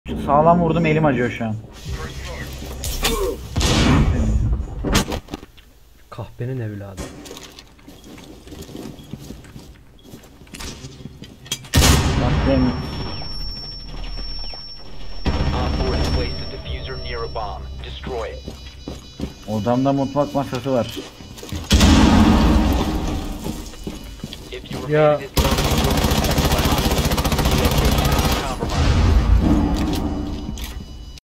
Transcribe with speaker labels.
Speaker 1: Sağlam vurdum, elim acıyor şu an.
Speaker 2: Kahpenin evladı.
Speaker 1: Bak benim. Odamda mutfak masası var.
Speaker 2: Ya